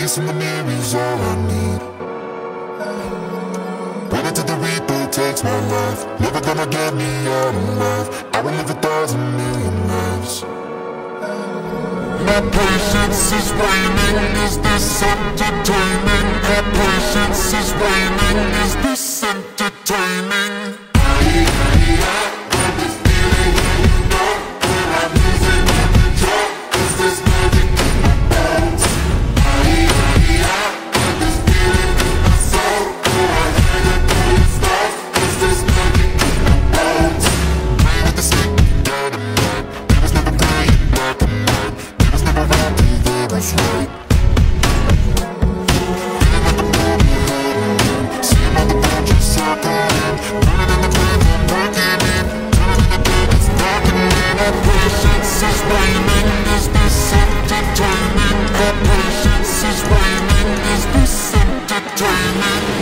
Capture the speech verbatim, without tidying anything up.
Peace in the mirror is all I need. Wait until the reaper takes my life. Never gonna get me out alive. I will live a thousand million lives. My patience is waning. Is this entertaining? My patience is waning. Is this entertaining? Is this entertaining? My patience is waning. Is this entertaining?